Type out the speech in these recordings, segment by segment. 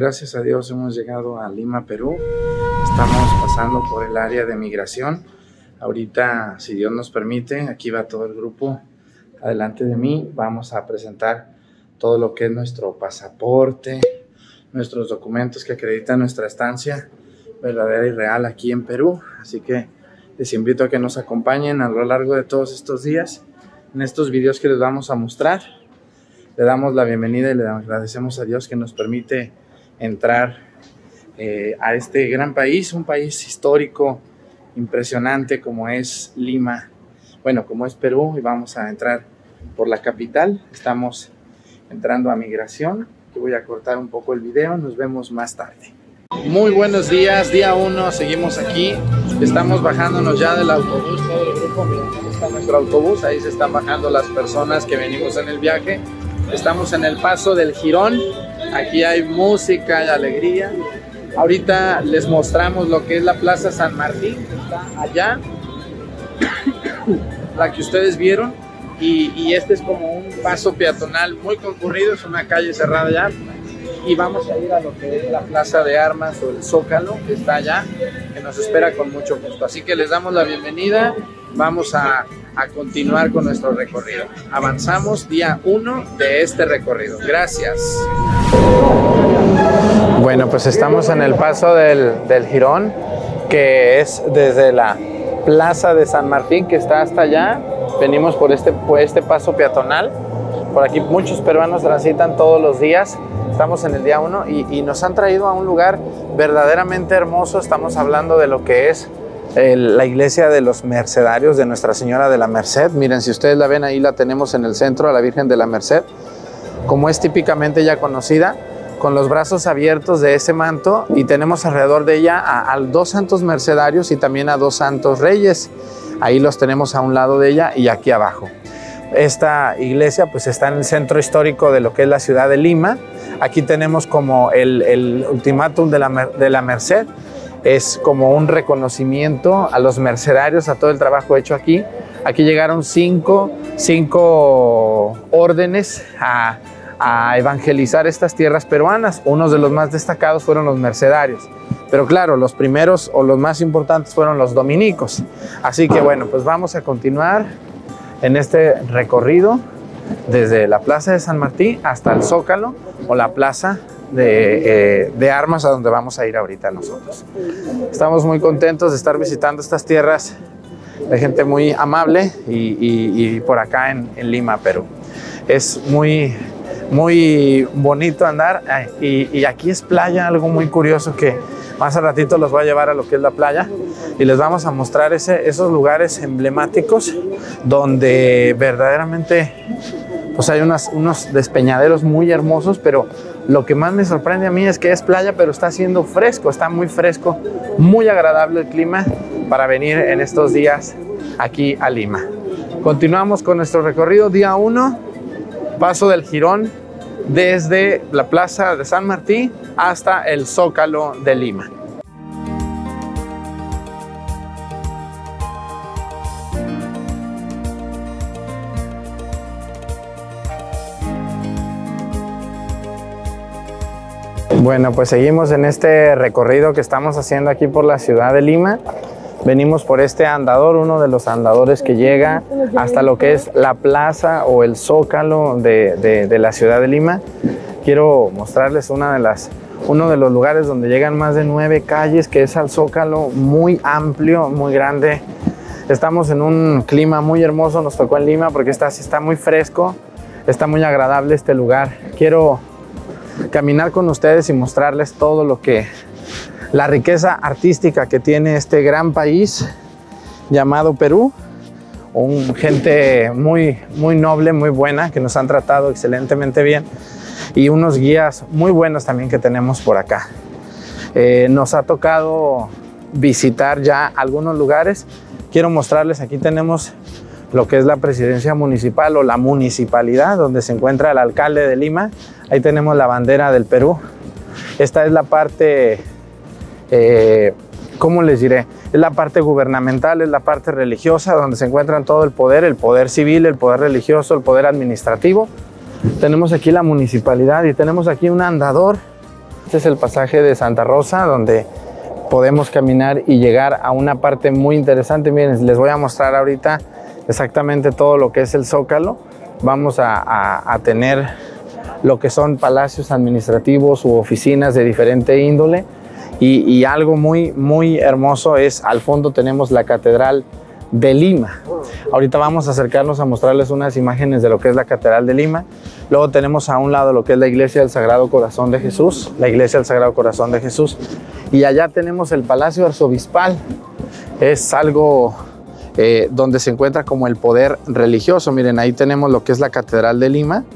gracias a Dios hemos llegado a Lima, Perú. Estamos pasando por el área de migración. Ahorita, si Dios nos permite, aquí va todo el grupo adelante de mí. Vamos a presentar todo lo que es nuestro pasaporte, nuestros documentos que acreditan nuestra estancia verdadera y real aquí en Perú. Así que les invito a que nos acompañen a lo largo de todos estos días en estos videos que les vamos a mostrar. Le damos la bienvenida y le agradecemos a Dios que nos permite entrar a este gran país, un país histórico, impresionante como es Lima, bueno, como es Perú, y vamos a entrar por la capital. Estamos entrando a migración. Yo voy a cortar un poco el video, nos vemos más tarde. Muy buenos días, día 1, seguimos aquí, estamos bajándonos ya del autobús, todo el grupo. Miren, ahí está nuestro autobús, ahí se están bajando las personas que venimos en el viaje. Estamos en el Paso del Jirón, aquí hay música y alegría. Ahorita les mostramos lo que es la Plaza San Martín, que está allá, la que ustedes vieron, y este es como un paso peatonal muy concurrido, es una calle cerrada ya, y vamos a ir a lo que es la Plaza de Armas o el Zócalo, que está allá, que nos espera con mucho gusto. Así que les damos la bienvenida, vamos a continuar con nuestro recorrido. Avanzamos día 1 de este recorrido. Gracias. Bueno, pues estamos en el Paso del Jirón, que es desde la Plaza de San Martín, que está hasta allá. Venimos por este paso peatonal. Por aquí muchos peruanos transitan todos los días. Estamos en el día 1 y nos han traído a un lugar verdaderamente hermoso. Estamos hablando de lo que es la iglesia de los Mercedarios de Nuestra Señora de la Merced. Miren, si ustedes la ven, ahí la tenemos en el centro, a la Virgen de la Merced, como es típicamente ya conocida, con los brazos abiertos de ese manto, y tenemos alrededor de ella a 2 santos mercedarios y también a 2 santos reyes. Ahí los tenemos a un lado de ella y aquí abajo. Esta iglesia pues está en el centro histórico de lo que es la ciudad de Lima. Aquí tenemos como el ultimátum de la Merced. Es como un reconocimiento a los mercedarios, a todo el trabajo hecho aquí. Aquí llegaron cinco órdenes a evangelizar estas tierras peruanas. Unos de los más destacados fueron los mercedarios. Pero claro, los primeros o los más importantes fueron los dominicos. Así que bueno, pues vamos a continuar en este recorrido desde la Plaza de San Martín hasta el Zócalo o la Plaza de Armas, a donde vamos a ir ahorita nosotros. Estamos muy contentos de estar visitando estas tierras de gente muy amable y por acá en Lima, Perú. Es muy bonito andar y aquí es playa, algo muy curioso que más al ratito los voy a llevar a lo que es la playa y les vamos a mostrar esos lugares emblemáticos donde verdaderamente pues hay unos despeñaderos muy hermosos, pero lo que más me sorprende a mí es que es playa, pero está haciendo fresco, está muy fresco, muy agradable el clima para venir en estos días aquí a Lima. Continuamos con nuestro recorrido, día 1, Paso del Jirón, desde la Plaza de San Martín hasta el Zócalo de Lima. Bueno, pues seguimos en este recorrido que estamos haciendo aquí por la ciudad de Lima. Venimos por este andador, uno de los andadores que llega hasta lo que es la plaza o el Zócalo de la ciudad de Lima. Quiero mostrarles uno de los lugares donde llegan más de 9 calles, que es al Zócalo, muy amplio, muy grande. Estamos en un clima muy hermoso, nos tocó en Lima porque está muy fresco, está muy agradable este lugar. Quiero caminar con ustedes y mostrarles todo la riqueza artística que tiene este gran país llamado Perú. Gente muy noble, muy buena, que nos han tratado excelentemente bien, y unos guías muy buenos también que tenemos por acá. Nos ha tocado visitar ya algunos lugares. Quiero mostrarles, aquí tenemos lo que es la presidencia municipal o la municipalidad, donde se encuentra el alcalde de Lima. Ahí tenemos la bandera del Perú. Esta es la parte, ¿cómo les diré? Es la parte gubernamental, es la parte religiosa, donde se encuentran todo el poder civil, el poder religioso, el poder administrativo. Tenemos aquí la municipalidad y tenemos aquí un andador este es el pasaje de Santa Rosa, donde podemos caminar y llegar a una parte muy interesante. Miren, les voy a mostrar ahorita exactamente todo lo que es el Zócalo. Vamos a tener lo que son palacios administrativos u oficinas de diferente índole. Y algo muy hermoso es, al fondo tenemos la Catedral de Lima. Ahorita vamos a acercarnos a mostrarles unas imágenes de lo que es la Catedral de Lima. Luego tenemos a un lado lo que es la Iglesia del Sagrado Corazón de Jesús, la Iglesia del Sagrado Corazón de Jesús. Y allá tenemos el Palacio Arzobispal. Es algo donde se encuentra como el poder religioso. Miren, ahí tenemos lo que es la Catedral de Lima,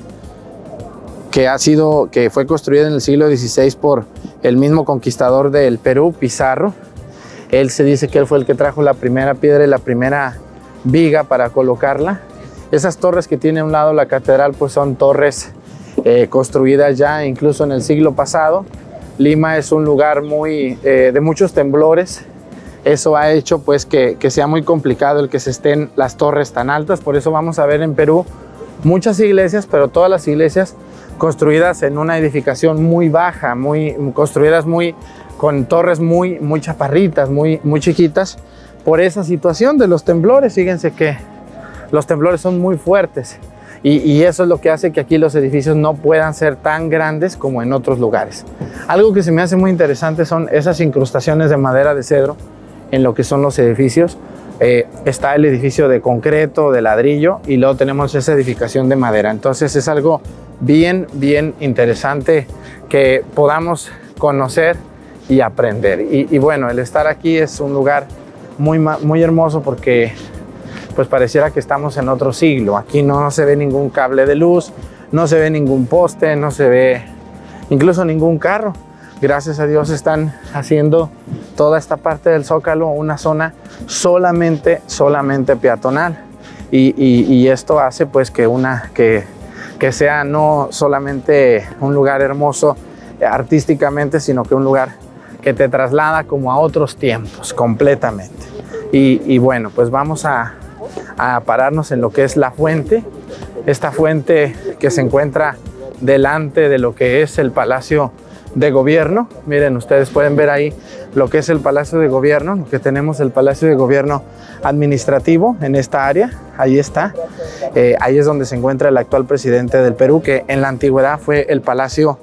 que fue construida en el siglo XVI por el mismo conquistador del Perú, Pizarro. Él se dice que él fue el que trajo la primera piedra y la primera viga para colocarla. Esas torres que tiene a un lado la catedral pues son torres construidas ya incluso en el siglo pasado. Lima es un lugar de muchos temblores. Eso ha hecho pues que sea muy complicado el que se estén las torres tan altas. Por eso vamos a ver en Perú muchas iglesias, pero todas las iglesias construidas en una edificación muy baja, construidas con torres muy chaparritas, muy chiquitas, por esa situación de los temblores. Fíjense que los temblores son muy fuertes y eso es lo que hace que aquí los edificios no puedan ser tan grandes como en otros lugares. Algo que se me hace muy interesante son esas incrustaciones de madera de cedro en lo que son los edificios. Está el edificio de concreto, de ladrillo, y luego tenemos esa edificación de madera. Entonces es algo bien interesante que podamos conocer y aprender. Y bueno, el estar aquí es un lugar muy hermoso porque pues pareciera que estamos en otro siglo. Aquí no se ve ningún cable de luz, no se ve ningún poste, no se ve incluso ningún carro. Gracias a Dios están haciendo toda esta parte del Zócalo una zona solamente peatonal. Y esto hace pues que sea no solamente un lugar hermoso artísticamente, sino que un lugar que te traslada como a otros tiempos completamente. Y bueno, pues vamos a pararnos en lo que es la fuente. Esta fuente que se encuentra delante de lo que es el Palacio de Gobierno. Miren, ustedes pueden ver ahí lo que es el Palacio de Gobierno, lo que tenemos el Palacio de Gobierno administrativo en esta área. Ahí está. Ahí es donde se encuentra el actual presidente del Perú, que en la antigüedad fue el palacio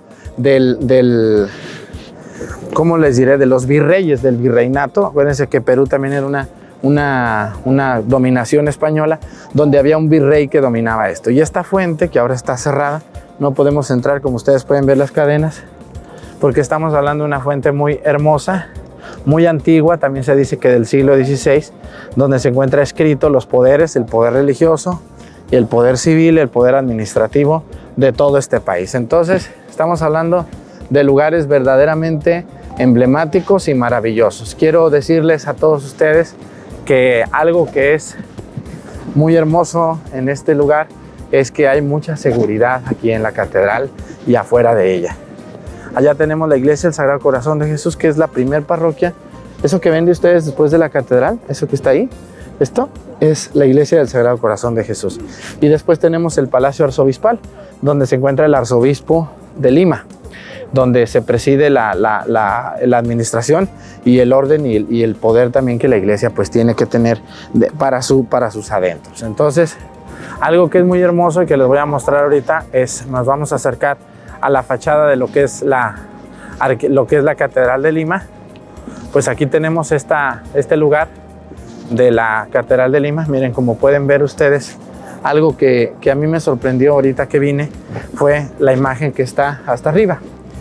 ¿cómo les diré? De los virreyes del virreinato. Acuérdense que Perú también era una dominación española, donde había un virrey que dominaba esto. Y esta fuente, que ahora está cerrada, no podemos entrar, como ustedes pueden ver las cadenas, porque estamos hablando de una fuente muy hermosa, muy antigua. También se dice que del siglo XVI, donde se encuentra escrito los poderes, el poder religioso y el poder civil, el poder administrativo de todo este país. Entonces estamos hablando de lugares verdaderamente emblemáticos y maravillosos. Quiero decirles a todos ustedes que algo que es muy hermoso en este lugar es que hay mucha seguridad aquí en la catedral y afuera de ella. Allá tenemos la Iglesia del Sagrado Corazón de Jesús, que es la primer parroquia. Eso que ven de ustedes después de la catedral, eso que está ahí, esto es la Iglesia del Sagrado Corazón de Jesús. Y después tenemos el Palacio Arzobispal, donde se encuentra el arzobispo de Lima, donde se preside la administración y el orden y el poder también que la iglesia pues tiene que tener para sus adentros. Entonces, algo que es muy hermoso y que les voy a mostrar ahorita es, nos vamos a acercar a la fachada de lo que es la Catedral de Lima. Pues aquí tenemos este lugar de la Catedral de Lima. Miren, como pueden ver ustedes, algo que a mí me sorprendió ahorita que vine fue la imagen que está hasta arriba.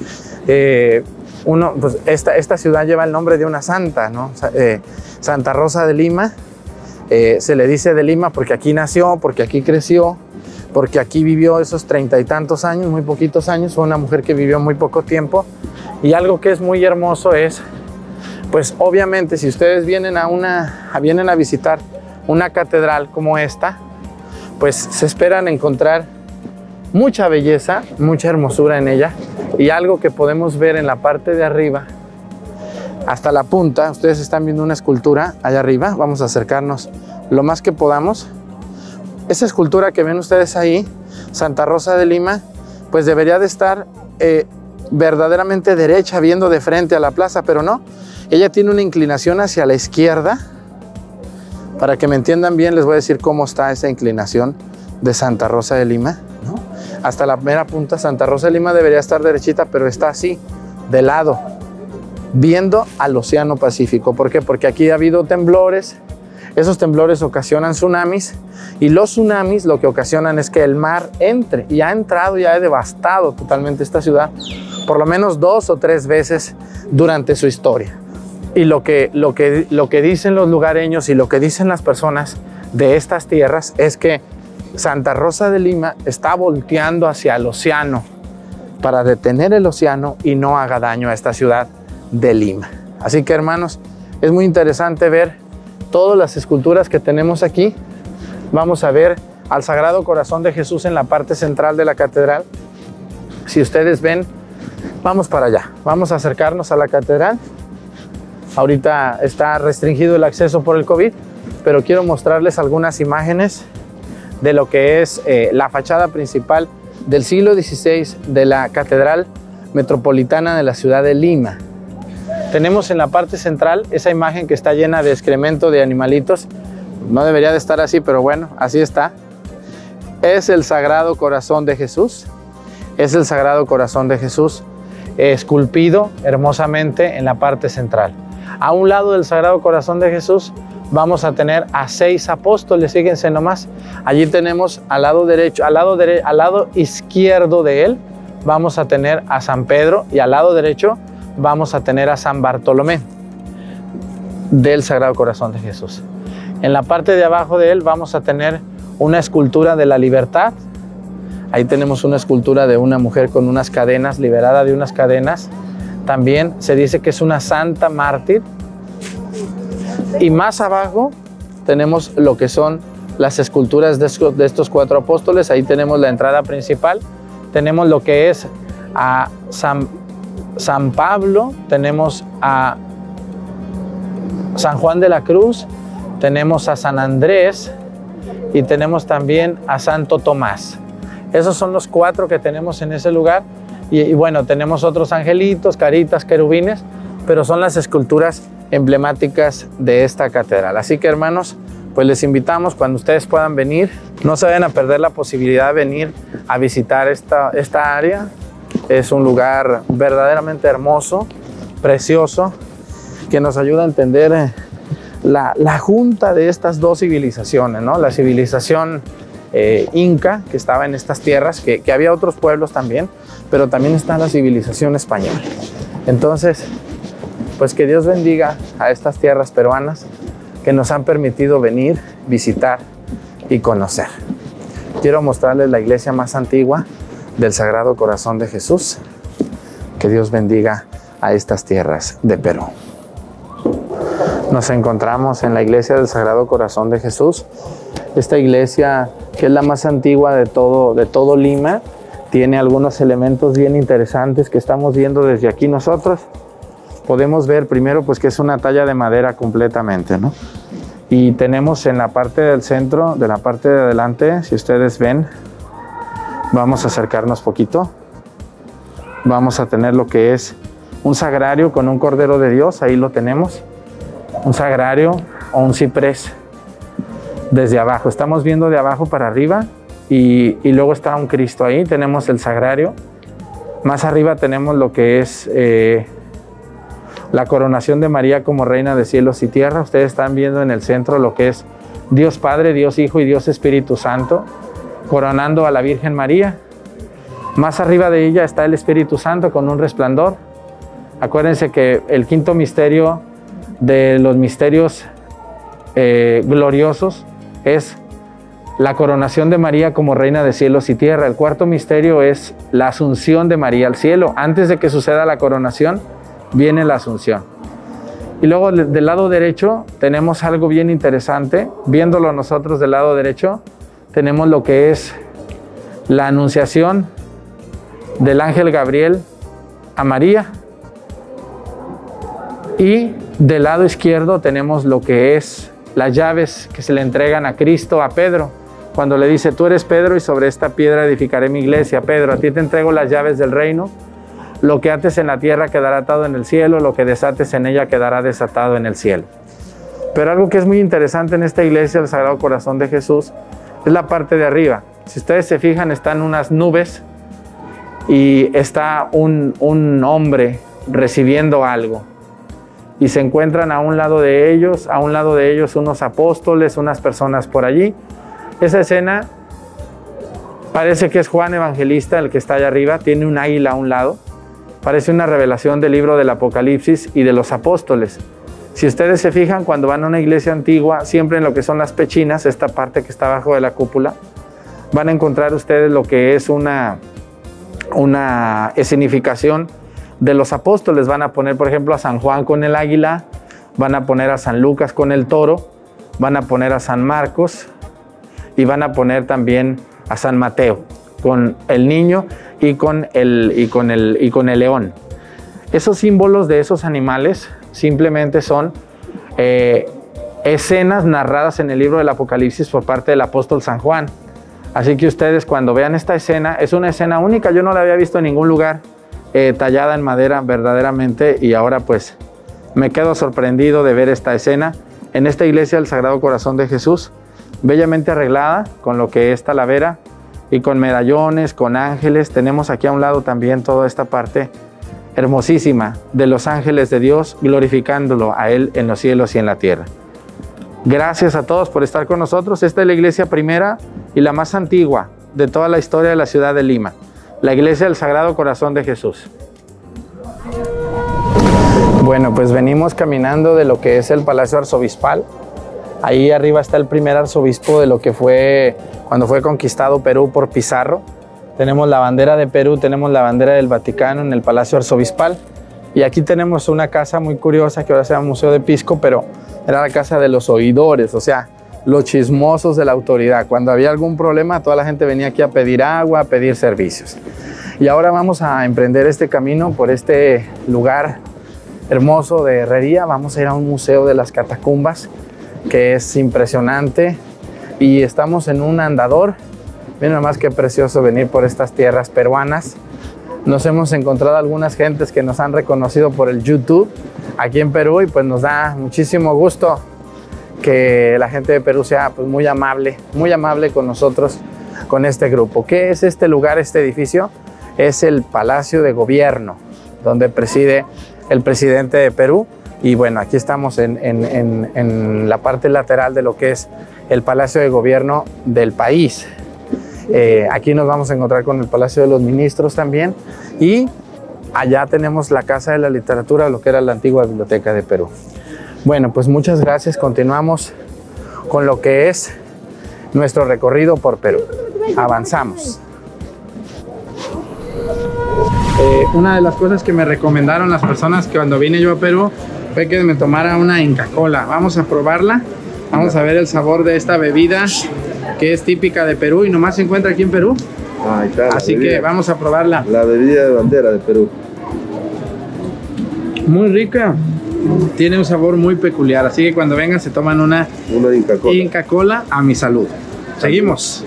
Pues esta ciudad lleva el nombre de una santa, ¿no? Santa Rosa de Lima. Se le dice de Lima porque aquí nació, porque aquí creció, porque aquí vivió esos 30 y tantos años, muy poquitos años. Fue una mujer que vivió muy poco tiempo. Y algo que es muy hermoso es, pues obviamente si ustedes vienen a visitar una catedral como esta, pues se esperan encontrar mucha belleza, mucha hermosura en ella. Y algo que podemos ver en la parte de arriba, hasta la punta, ustedes están viendo una escultura allá arriba. Vamos a acercarnos lo más que podamos. Esa escultura que ven ustedes ahí, Santa Rosa de Lima, pues debería de estar verdaderamente derecha, viendo de frente a la plaza, pero no. Ella tiene una inclinación hacia la izquierda. Para que me entiendan bien, les voy a decir cómo está esa inclinación de Santa Rosa de Lima, ¿no? Hasta la mera punta, Santa Rosa de Lima debería estar derechita, pero está así, de lado, viendo al Océano Pacífico. ¿Por qué? Porque aquí ha habido temblores, esos temblores ocasionan tsunamis, y los tsunamis lo que ocasionan es que el mar entre, y ha entrado y ha devastado totalmente esta ciudad, por lo menos 2 o 3 veces durante su historia. Y lo que dicen los lugareños y lo que dicen las personas de estas tierras es que Santa Rosa de Lima está volteando hacia el océano para detener el océano y no haga daño a esta ciudad de Lima. Así que, hermanos, es muy interesante ver todas las esculturas que tenemos aquí. Vamos a ver al Sagrado Corazón de Jesús en la parte central de la catedral. Si ustedes ven, vamos para allá. Vamos a acercarnos a la catedral. Ahorita está restringido el acceso por el COVID, pero quiero mostrarles algunas imágenes de lo que es la fachada principal del siglo XVI de la Catedral Metropolitana de la ciudad de Lima. Tenemos en la parte central esa imagen que está llena de excremento de animalitos. No debería de estar así, pero bueno, así está. Es el Sagrado Corazón de Jesús. Es el Sagrado Corazón de Jesús esculpido hermosamente en la parte central. A un lado del Sagrado Corazón de Jesús vamos a tener a 6 apóstoles, fíjense nomás. Allí tenemos al lado derecho, al lado izquierdo de él vamos a tener a San Pedro, y al lado derecho vamos a tener a San Bartolomé del Sagrado Corazón de Jesús. En la parte de abajo de él vamos a tener una escultura de la libertad. Ahí tenemos una escultura de una mujer con unas cadenas, liberada de unas cadenas. También se dice que es una santa mártir. Y más abajo tenemos lo que son las esculturas de estos 4 apóstoles. Ahí tenemos la entrada principal. Tenemos lo que es a San Pablo, tenemos a San Juan de la Cruz, tenemos a San Andrés y tenemos también a Santo Tomás. Esos son los 4 que tenemos en ese lugar. Y bueno, tenemos otros angelitos, caritas, querubines, pero son las esculturas emblemáticas de esta catedral. Así que, hermanos, pues les invitamos cuando ustedes puedan venir. No se vayan a perder la posibilidad de venir a visitar esta área. Es un lugar verdaderamente hermoso, precioso, que nos ayuda a entender la junta de estas 2 civilizaciones, ¿no? La civilización inca, que estaba en estas tierras, que había otros pueblos también, pero también está la civilización española. Entonces, pues que Dios bendiga a estas tierras peruanas que nos han permitido venir, visitar y conocer. Quiero mostrarles la iglesia más antigua del Sagrado Corazón de Jesús. Que Dios bendiga a estas tierras de Perú. Nos encontramos en la iglesia del Sagrado Corazón de Jesús. Esta iglesia, que es la más antigua de todo Lima, tiene algunos elementos bien interesantes que estamos viendo desde aquí nosotros. Podemos ver primero pues que es una talla de madera completamente, ¿no? Y tenemos en la parte del centro, de la parte de adelante, si ustedes ven, vamos a acercarnos poquito. Vamos a tener lo que es un sagrario con un Cordero de Dios, ahí lo tenemos. Un sagrario o un ciprés desde abajo. Estamos viendo de abajo para arriba y luego está un Cristo ahí. Tenemos el sagrario. Más arriba tenemos lo que es la coronación de María como Reina de cielos y tierra. Ustedes están viendo en el centro lo que es Dios Padre, Dios Hijo y Dios Espíritu Santo, coronando a la Virgen María. Más arriba de ella está el Espíritu Santo con un resplandor. Acuérdense que el quinto misterio de los misterios gloriosos es la coronación de María como Reina de cielos y tierra. El cuarto misterio es la asunción de María al cielo. Antes de que suceda la coronación, viene la asunción. Y luego del lado derecho tenemos algo bien interesante. Viéndolo nosotros del lado derecho, tenemos lo que es la anunciación del ángel Gabriel a María. Y del lado izquierdo tenemos lo que es las llaves que se le entregan a Cristo a Pedro, cuando le dice: tú eres Pedro y sobre esta piedra edificaré mi iglesia. Pedro, a ti te entrego las llaves del reino. lo que ates en la tierra quedará atado en el cielo, lo que desates en ella quedará desatado en el cielo. Pero algo que es muy interesante en esta iglesia del Sagrado Corazón de Jesús es la parte de arriba. Si ustedes se fijan, están unas nubes y está un hombre recibiendo algo. Y se encuentran a un lado de ellos unos apóstoles, unas personas por allí. Esa escena parece que es Juan Evangelista el que está allá arriba, tiene un águila a un lado. Parece una revelación del libro del Apocalipsis y de los apóstoles. Si ustedes se fijan, cuando van a una iglesia antigua, siempre en lo que son las pechinas, esta parte que está abajo de la cúpula, van a encontrar ustedes lo que es una escenificación de los apóstoles. Van a poner, por ejemplo, a San Juan con el águila, van a poner a San Lucas con el toro, van a poner a San Marcos y van a poner también a San Mateo con el niño y con el león. Esos símbolos de esos animales simplemente son escenas narradas en el libro del Apocalipsis por parte del apóstol San Juan. Así que ustedes cuando vean esta escena, es una escena única, yo no la había visto en ningún lugar, tallada en madera verdaderamente, y ahora pues me quedo sorprendido de ver esta escena en esta iglesia del Sagrado Corazón de Jesús, bellamente arreglada con lo que es talavera y con medallones, con ángeles. Tenemos aquí a un lado también toda esta parte hermosísima de los ángeles de Dios, glorificándolo a Él en los cielos y en la tierra. Gracias a todos por estar con nosotros. Esta es la iglesia primera y la más antigua de toda la historia de la ciudad de Lima, la iglesia del Sagrado Corazón de Jesús. Bueno, pues venimos caminando de lo que es el Palacio Arzobispal. Ahí arriba está el primer arzobispo de lo que fue cuando fue conquistado Perú por Pizarro. Tenemos la bandera de Perú, tenemos la bandera del Vaticano en el Palacio Arzobispal. Y aquí tenemos una casa muy curiosa que ahora se llama Museo de Pisco, pero era la casa de los oidores, o sea, los chismosos de la autoridad. Cuando había algún problema, toda la gente venía aquí a pedir agua, a pedir servicios. Y ahora vamos a emprender este camino por este lugar hermoso de Herrería. Vamos a ir a un museo de las catacumbas, que es impresionante. Y estamos en un andador. Miren nomás qué precioso venir por estas tierras peruanas. Nos hemos encontrado algunas gentes que nos han reconocido por el YouTube aquí en Perú, y pues nos da muchísimo gusto que la gente de Perú sea pues muy amable con nosotros, con este grupo. ¿Qué es este lugar, este edificio? Es el Palacio de Gobierno, donde preside el presidente de Perú. Y bueno, aquí estamos en la parte lateral de lo que es el Palacio de Gobierno del país. Aquí nos vamos a encontrar con el Palacio de los Ministros también, y allá tenemos la Casa de la Literatura, lo que era la antigua Biblioteca de Perú. Bueno, pues muchas gracias. Continuamos con lo que es nuestro recorrido por Perú. Avanzamos. Una de las cosas que me recomendaron las personas que cuando vine yo a Perú fue que me tomara una Inca Kola. Vamos a probarla, vamos a ver el sabor de esta bebida que es típica de Perú y nomás se encuentra aquí en Perú. Ah, claro, así que vamos a probarla. La bebida de bandera de Perú. Muy rica, tiene un sabor muy peculiar, así que cuando vengan se toman una Inca Kola. Inca Kola a mi salud. Seguimos.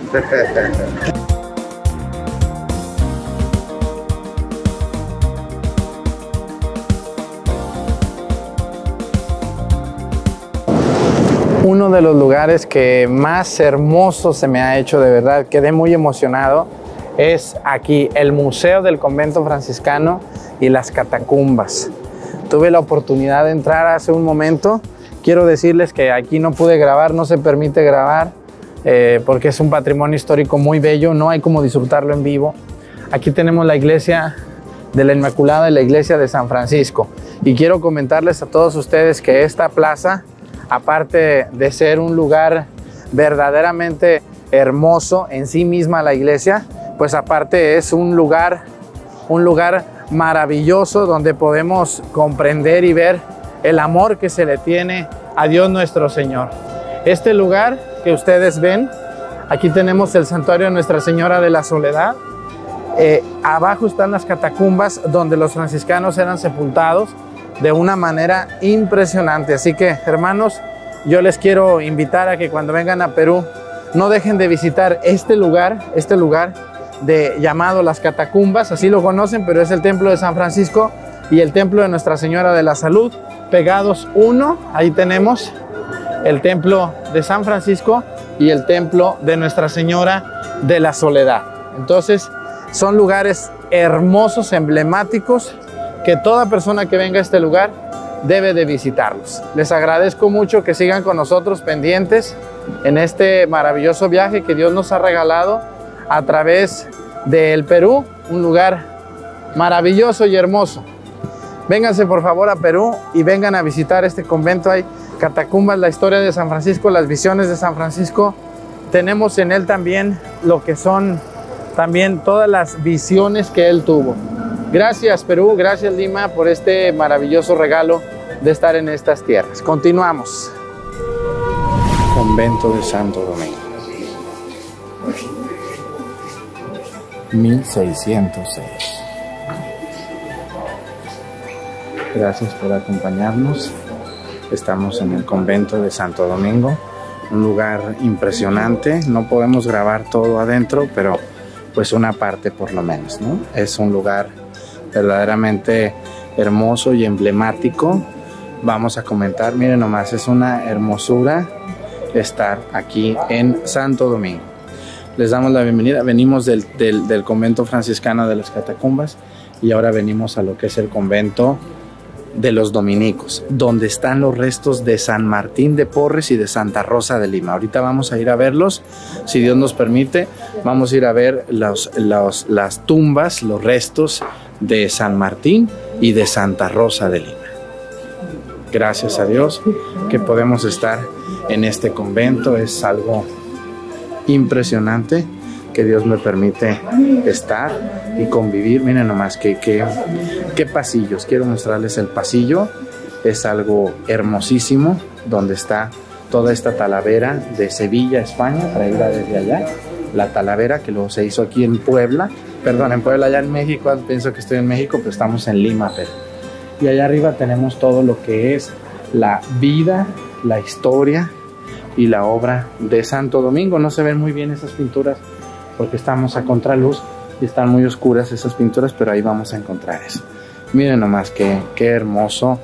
Uno de los lugares que más hermoso se me ha hecho, de verdad, quedé muy emocionado, es aquí, el Museo del Convento Franciscano y las Catacumbas. Tuve la oportunidad de entrar hace un momento. Quiero decirles que aquí no pude grabar, no se permite grabar, porque es un patrimonio histórico muy bello, no hay como disfrutarlo en vivo. Aquí tenemos la iglesia de la Inmaculada y la iglesia de San Francisco. Y quiero comentarles a todos ustedes que esta plaza, aparte de ser un lugar verdaderamente hermoso en sí misma la iglesia, pues aparte es un lugar maravilloso donde podemos comprender y ver el amor que se le tiene a Dios nuestro Señor. Este lugar que ustedes ven, aquí tenemos el santuario de Nuestra Señora de la Soledad. Abajo están las catacumbas donde los franciscanos eran sepultados de una manera impresionante. Así que, hermanos, yo les quiero invitar a que cuando vengan a Perú no dejen de visitar este lugar llamado las Catacumbas, así lo conocen, pero es el templo de San Francisco y el templo de Nuestra Señora de la Salud, pegados uno. Ahí tenemos el templo de San Francisco y el templo de Nuestra Señora de la Soledad. Entonces, son lugares hermosos, emblemáticos, que toda persona que venga a este lugar debe de visitarlos. Les agradezco mucho que sigan con nosotros pendientes en este maravilloso viaje que Dios nos ha regalado a través del Perú, un lugar maravilloso y hermoso. Vénganse por favor a Perú y vengan a visitar este convento. Hay catacumbas, la historia de San Francisco, las visiones de San Francisco. Tenemos en él también lo que son también todas las visiones que él tuvo. Gracias Perú, gracias Lima por este maravilloso regalo de estar en estas tierras. Continuamos. Convento de Santo Domingo. 1606. Gracias por acompañarnos. Estamos en el convento de Santo Domingo, un lugar impresionante. No podemos grabar todo adentro, pero pues una parte por lo menos, ¿no? Es un lugar verdaderamente hermoso y emblemático. Vamos a comentar, miren nomás, es una hermosura estar aquí en Santo Domingo. Les damos la bienvenida. Venimos del convento franciscano de las Catacumbas y ahora venimos a lo que es el convento de los dominicos, donde están los restos de San Martín de Porres y de Santa Rosa de Lima. Ahorita vamos a ir a verlos, si Dios nos permite. Vamos a ir a ver las tumbas, los restos de San Martín y de Santa Rosa de Lima. Gracias a Dios que podemos estar en este convento. Es algo impresionante que Dios me permite estar y convivir. Miren nomás qué pasillos. Quiero mostrarles el pasillo. Es algo hermosísimo, donde está toda esta talavera de Sevilla, España, traída desde allá. La talavera que luego se hizo aquí en Puebla, perdón, en Puebla, allá en México. Pienso que estoy en México, pero estamos en Lima, Perú. Y allá arriba tenemos todo lo que es la vida, la historia y la obra de Santo Domingo. No se ven muy bien esas pinturas porque estamos a contraluz y están muy oscuras esas pinturas, pero ahí vamos a encontrar eso. Miren nomás qué hermoso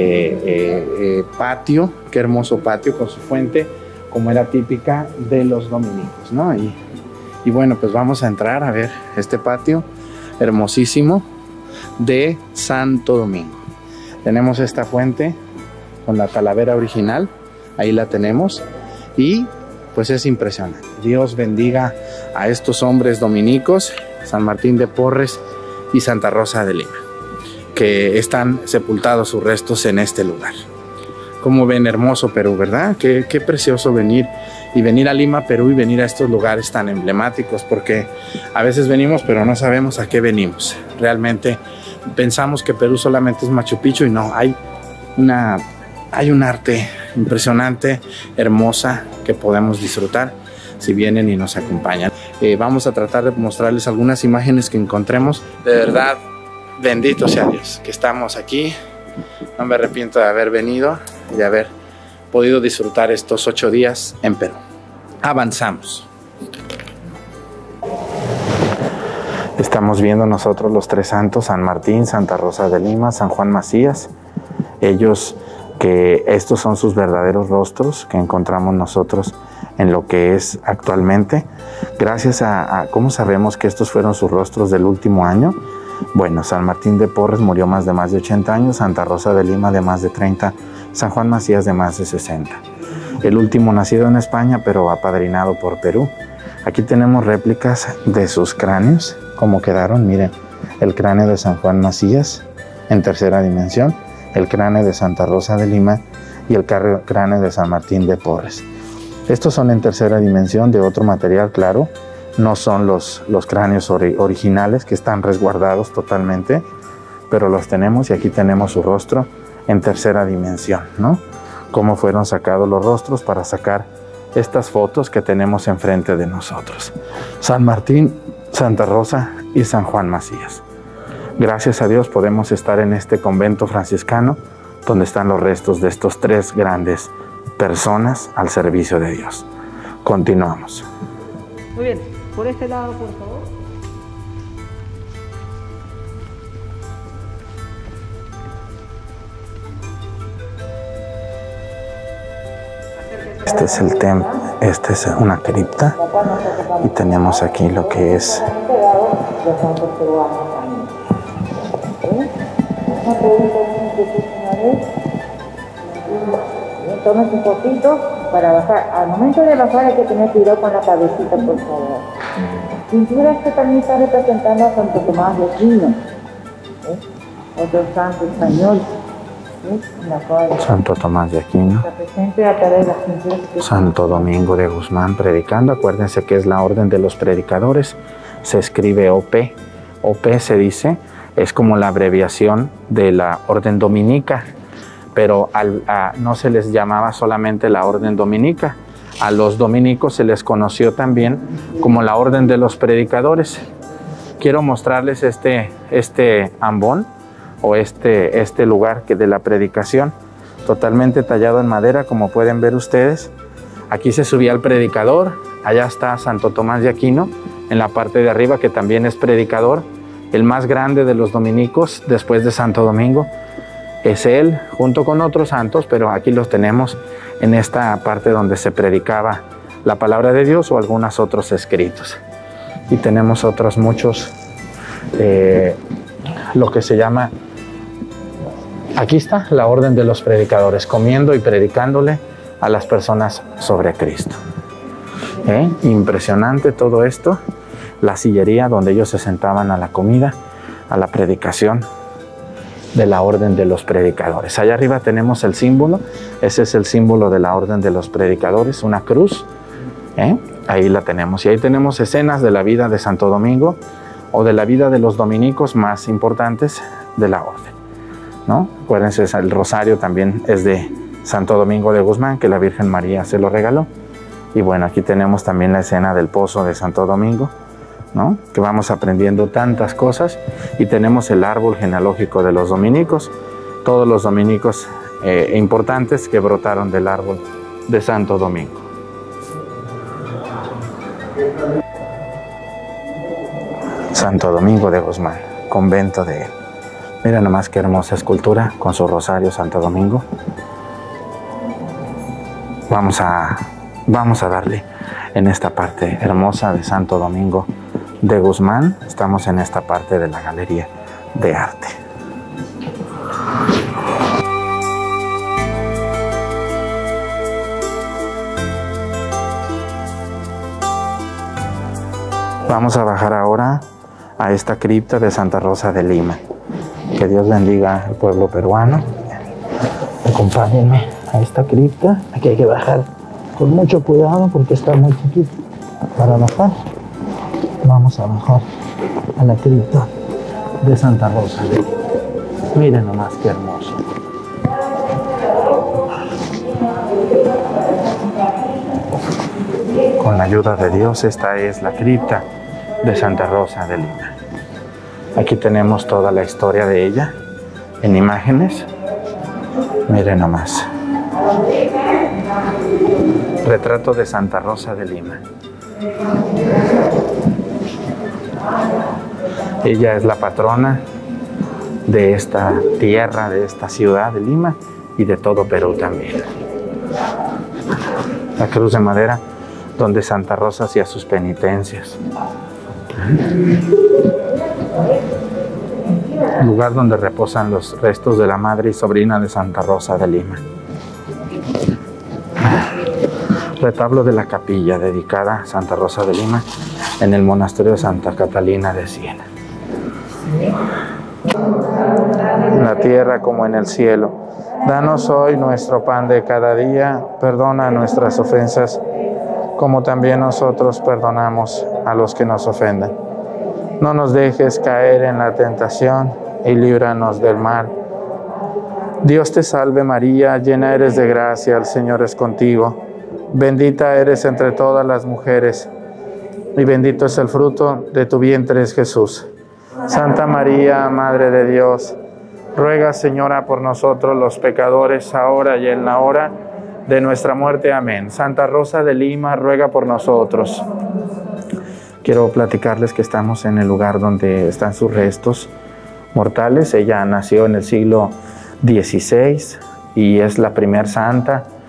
patio, qué hermoso patio con su fuente, como era típica de los dominicos, ¿no? Y bueno, pues vamos a entrar a ver este patio hermosísimo de Santo Domingo. Tenemos esta fuente con la talavera original, ahí la tenemos, y pues es impresionante. Dios bendiga a estos hombres dominicos, San Martín de Porres y Santa Rosa de Lima, que están sepultados sus restos en este lugar. Como ven, hermoso Perú, ¿verdad? Qué precioso venir a Lima, Perú, y venir a estos lugares tan emblemáticos, porque a veces venimos pero no sabemos a qué venimos. Realmente pensamos que Perú solamente es Machu Picchu y no, hay un arte impresionante, hermosa, que podemos disfrutar si vienen y nos acompañan. Vamos a tratar de mostrarles algunas imágenes que encontremos. De verdad, bendito sea Dios que estamos aquí. No me arrepiento de haber venido y de haber podido disfrutar estos 8 días en Perú. Avanzamos. Estamos viendo nosotros los tres santos, San Martín, Santa Rosa de Lima, San Juan Macías. Ellos, que estos son sus verdaderos rostros que encontramos nosotros en lo que es actualmente. Gracias a ¿cómo sabemos que estos fueron sus rostros del último año? Bueno, San Martín de Porres murió más de 80 años, Santa Rosa de Lima de más de 30, San Juan Macías de más de 60. El último nacido en España, pero apadrinado por Perú. Aquí tenemos réplicas de sus cráneos, como quedaron. Miren, el cráneo de San Juan Macías en tercera dimensión, el cráneo de Santa Rosa de Lima y el cráneo de San Martín de Porres. Estos son en tercera dimensión, de otro material, claro. No son los cráneos originales, que están resguardados totalmente, pero los tenemos, y aquí tenemos su rostro en tercera dimensión, ¿no? Cómo fueron sacados los rostros para sacar estas fotos que tenemos enfrente de nosotros. San Martín, Santa Rosa y San Juan Macías. Gracias a Dios podemos estar en este convento franciscano, donde están los restos de estos tres grandes personas al servicio de Dios. Continuamos. Muy bien, por este lado, por favor. Este es el templo, esta es una cripta y tenemos aquí lo que es tomes un poquito para bajar. Al momento de bajar hay que tener cuidado con la cabecita, por favor. Pintura que también está representando a Santo Tomás de Aquino, otro santo español. Santo Tomás de Aquino, Santo Domingo de Guzmán predicando. Acuérdense que es la orden de los predicadores, se escribe OP. OP se dice, es como la abreviación de la orden dominica, pero no se les llamaba solamente la orden dominica, a los dominicos se les conoció también como la orden de los predicadores. Quiero mostrarles este ambón o este lugar de la predicación, totalmente tallado en madera, como pueden ver ustedes. Aquí se subía el predicador, allá está Santo Tomás de Aquino, en la parte de arriba, que también es predicador, el más grande de los dominicos, después de Santo Domingo. Es él, junto con otros santos, pero aquí los tenemos en esta parte donde se predicaba la palabra de Dios o algunos otros escritos. Y tenemos otros muchos, lo que se llama, aquí está la orden de los predicadores, comiendo y predicándole a las personas sobre Cristo. Impresionante todo esto, la sillería donde ellos se sentaban a la comida, a la predicación de la orden de los predicadores. Allá arriba tenemos el símbolo, ese es el símbolo de la orden de los predicadores, una cruz, ahí la tenemos. Y ahí tenemos escenas de la vida de Santo Domingo o de la vida de los dominicos más importantes de la orden, ¿no? Acuérdense, el rosario también es de Santo Domingo de Guzmán, que la Virgen María se lo regaló. Y bueno, aquí tenemos también la escena del pozo de Santo Domingo, ¿no? Que vamos aprendiendo tantas cosas. Y tenemos el árbol genealógico de los dominicos, todos los dominicos importantes que brotaron del árbol de Santo Domingo. Santo Domingo de Guzmán, convento de él. Mira nomás qué hermosa escultura con su rosario Santo Domingo. Vamos a darle en esta parte hermosa de Santo Domingo de Guzmán. Estamos en esta parte de la galería de arte. Vamos a bajar ahora a esta cripta de Santa Rosa de Lima. Que Dios bendiga al pueblo peruano. Acompáñenme a esta cripta. Aquí hay que bajar con mucho cuidado porque está muy chiquito para bajar. Vamos a bajar a la cripta de Santa Rosa de Lima. Miren nomás qué hermoso. Con la ayuda de Dios, esta es la cripta de Santa Rosa de Lima. Aquí tenemos toda la historia de ella en imágenes. Miren nomás. Retrato de Santa Rosa de Lima. Ella es la patrona de esta tierra, de esta ciudad de Lima y de todo Perú también. La cruz de madera donde Santa Rosa hacía sus penitencias. Lugar donde reposan los restos de la madre y sobrina de Santa Rosa de Lima. Retablo de la capilla dedicada a Santa Rosa de Lima en el monasterio de Santa Catalina de Siena. En la tierra como en el cielo. Danos hoy nuestro pan de cada día. Perdona nuestras ofensas, como también nosotros perdonamos a los que nos ofenden. No nos dejes caer en la tentación y líbranos del mal. Dios te salve María, llena eres de gracia, el Señor es contigo. Bendita eres entre todas las mujeres, y bendito es el fruto de tu vientre, Jesús. Santa María, Madre de Dios, ruega, Señora, por nosotros los pecadores, ahora y en la hora de nuestra muerte. Amén. Santa Rosa de Lima, ruega por nosotros. Quiero platicarles que estamos en el lugar donde están sus restos mortales. Ella nació en el siglo XVI y es la primer santa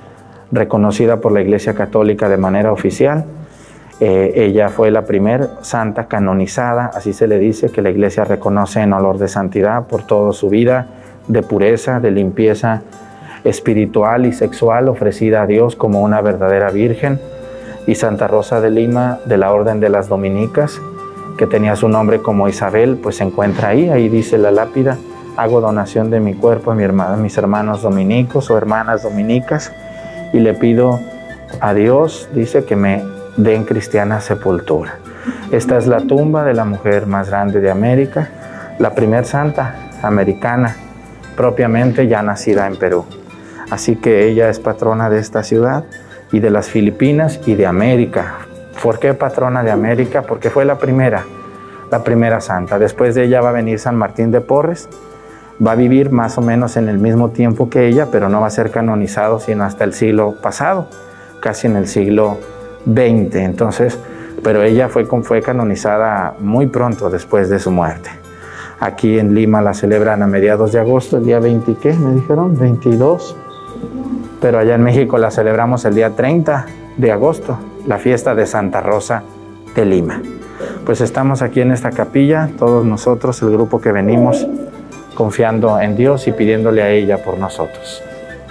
reconocida por la Iglesia Católica de manera oficial. Ella fue la primer santa canonizada, así se le dice, que la Iglesia reconoce en olor de santidad por toda su vida de pureza, de limpieza espiritual y sexual ofrecida a Dios como una verdadera virgen. Y Santa Rosa de Lima, de la Orden de las Dominicas, que tenía su nombre como Isabel, pues se encuentra ahí dice la lápida: hago donación de mi cuerpo a mis hermanos dominicos o hermanas dominicas, y le pido a Dios, dice, que me den cristiana sepultura. Esta es la tumba de la mujer más grande de América, la primer santa americana, propiamente ya nacida en Perú. Así que ella es patrona de esta ciudad y de las Filipinas y de América. ¿Por qué patrona de América? Porque fue la primera santa. Después de ella va a venir San Martín de Porres, va a vivir más o menos en el mismo tiempo que ella, pero no va a ser canonizado sino hasta el siglo pasado, casi en el siglo XX. Entonces, pero ella fue canonizada muy pronto después de su muerte. Aquí en Lima la celebran a mediados de agosto, el día 20, ¿qué? Me dijeron, 22. Pero allá en México la celebramos el día 30 de agosto, la fiesta de Santa Rosa de Lima. Pues estamos aquí en esta capilla, todos nosotros, el grupo que venimos, confiando en Dios y pidiéndole a ella por nosotros.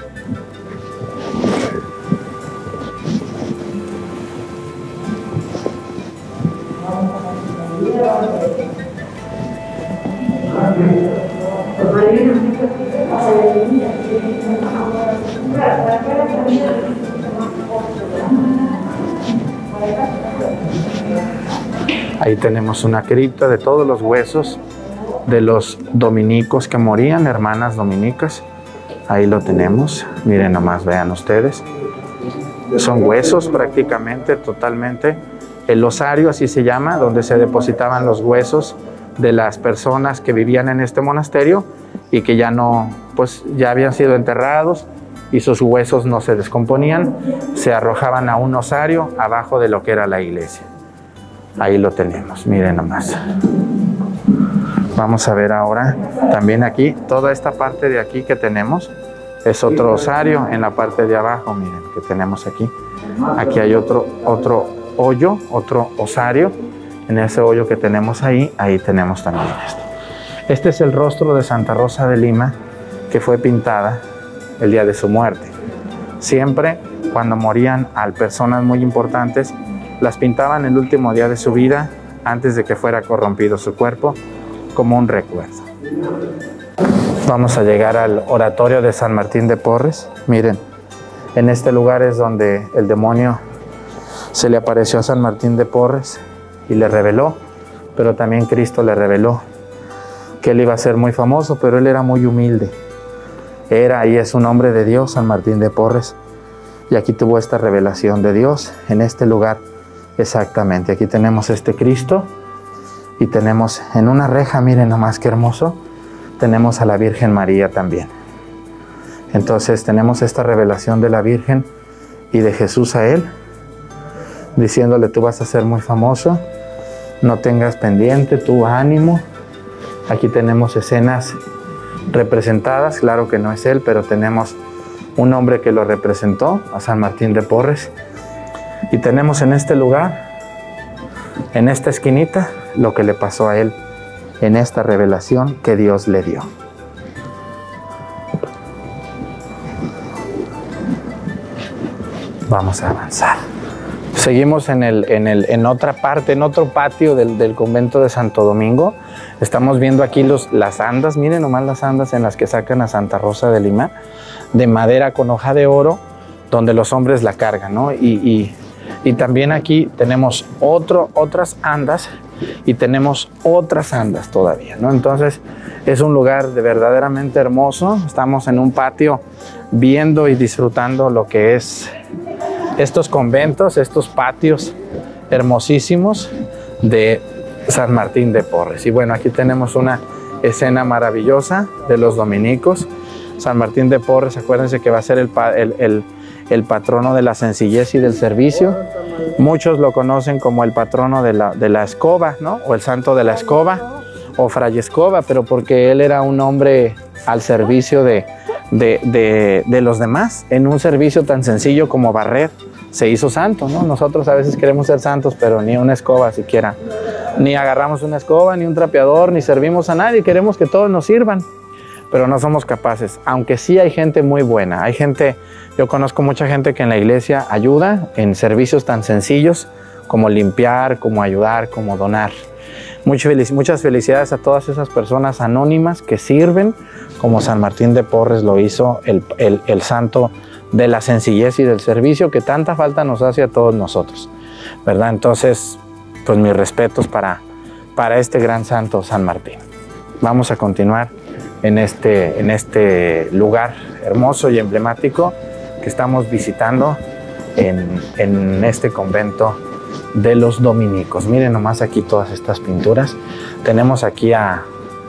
Ahí tenemos una cripta de todos los huesos de los dominicos que morían, hermanas dominicas. Ahí lo tenemos, miren nomás, vean ustedes. Son huesos prácticamente, totalmente. El osario, así se llama, donde se depositaban los huesos de las personas que vivían en este monasterio y que ya no, pues ya habían sido enterrados y sus huesos no se descomponían, se arrojaban a un osario abajo de lo que era la iglesia. Ahí lo tenemos, miren nomás. Vamos a ver ahora, también aquí, toda esta parte de aquí que tenemos, es otro osario en la parte de abajo, miren, que tenemos aquí. Aquí hay otro hoyo, otro osario. En ese hoyo que tenemos ahí tenemos también esto. Este es el rostro de Santa Rosa de Lima, que fue pintada el día de su muerte. Siempre cuando morían a personas muy importantes, las pintaban el último día de su vida, antes de que fuera corrompido su cuerpo, como un recuerdo. Vamos a llegar al oratorio de San Martín de Porres. Miren, en este lugar es donde el demonio se le apareció a San Martín de Porres y le reveló, pero también Cristo le reveló que él iba a ser muy famoso, pero él era muy humilde. Era y es un hombre de Dios, San Martín de Porres, y aquí tuvo esta revelación de Dios en este lugar exactamente. Aquí tenemos este Cristo y tenemos en una reja, miren nomás qué hermoso, tenemos a la Virgen María también. Entonces tenemos esta revelación de la Virgen y de Jesús a él, diciéndole: tú vas a ser muy famoso, no tengas pendiente, tú ánimo. Aquí tenemos escenas representadas, claro que no es él, pero tenemos un hombre que lo representó, a San Martín de Porres. Y tenemos en este lugar, en esta esquinita, lo que le pasó a él en esta revelación que Dios le dio. Vamos a avanzar. Seguimos en otra parte, en otro patio del convento de Santo Domingo. Estamos viendo aquí las andas, miren nomás las andas en las que sacan a Santa Rosa de Lima, de madera con hoja de oro, donde los hombres la cargan, ¿no? Y también aquí tenemos otras andas y tenemos otras andas todavía, ¿no? Entonces es un lugar verdaderamente hermoso. Estamos en un patio viendo y disfrutando lo que es estos conventos, estos patios hermosísimos de San Martín de Porres. Y bueno, aquí tenemos una escena maravillosa de los dominicos. San Martín de Porres, acuérdense que va a ser el patrono de la sencillez y del servicio. Muchos lo conocen como el patrono de la escoba, ¿no? O el santo de la escoba, o Fray Escoba, pero porque él era un hombre al servicio de de los demás. En un servicio tan sencillo como barrer, se hizo santo, ¿no? Nosotros a veces queremos ser santos, pero ni una escoba siquiera. Ni agarramos una escoba, ni un trapeador, ni servimos a nadie. Queremos que todos nos sirvan, pero no somos capaces. Aunque sí hay gente muy buena. Hay gente, yo conozco mucha gente que en la iglesia ayuda en servicios tan sencillos como limpiar, como ayudar, como donar. Muchas felicidades a todas esas personas anónimas que sirven, como San Martín de Porres lo hizo, el santo de la sencillez y del servicio que tanta falta nos hace a todos nosotros, ¿verdad? Entonces, pues mis respetos para este gran santo San Martín. Vamos a continuar en este lugar hermoso y emblemático que estamos visitando en este convento de los dominicos. Miren nomás aquí todas estas pinturas. Tenemos aquí a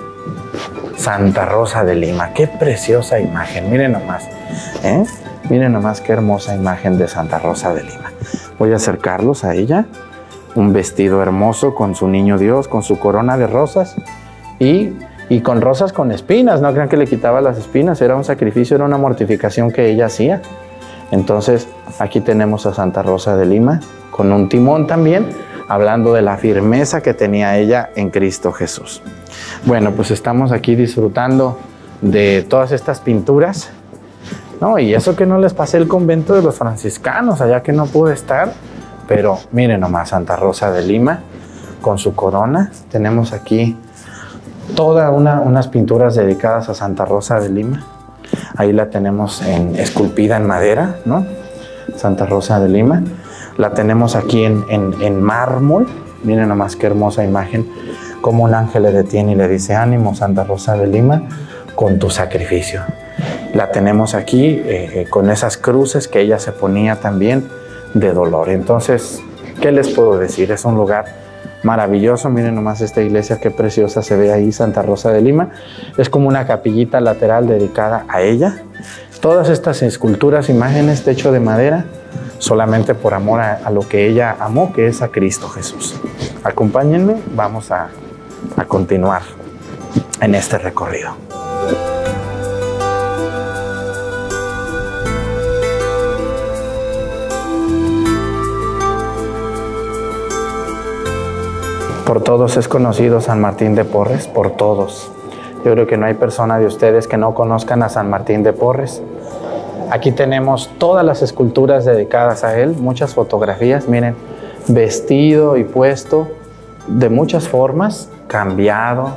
Santa Rosa de Lima. Qué preciosa imagen, miren nomás, ¿eh? Miren nomás qué hermosa imagen de Santa Rosa de Lima. Voy a acercarlos a ella. Un vestido hermoso con su niño Dios, con su corona de rosas y con rosas con espinas. No crean que le quitaba las espinas, era un sacrificio, era una mortificación que ella hacía. Entonces aquí tenemos a Santa Rosa de Lima con un timón también, hablando de la firmeza que tenía ella en Cristo Jesús. Bueno, pues estamos aquí disfrutando de todas estas pinturas, ¿no? Y eso que no les pasé el convento de los franciscanos, allá que no pude estar, pero miren nomás Santa Rosa de Lima con su corona. Tenemos aquí todas unas pinturas dedicadas a Santa Rosa de Lima. Ahí la tenemos esculpida en madera, ¿no? Santa Rosa de Lima. La tenemos aquí en mármol. Miren nomás qué hermosa imagen, como un ángel le detiene y le dice: ánimo, Santa Rosa de Lima, con tu sacrificio. La tenemos aquí con esas cruces que ella se ponía también de dolor. Entonces, ¿qué les puedo decir? Es un lugar maravilloso. Miren nomás esta iglesia, qué preciosa se ve ahí, Santa Rosa de Lima. Es como una capillita lateral dedicada a ella. Todas estas esculturas, imágenes, techo de madera, solamente por amor a lo que ella amó, que es a Cristo Jesús. Acompáñenme, vamos a continuar en este recorrido. Por todos es conocido San Martín de Porres, por todos. Yo creo que no hay persona de ustedes que no conozcan a San Martín de Porres. Aquí tenemos todas las esculturas dedicadas a él, muchas fotografías, miren, vestido y puesto de muchas formas, cambiado,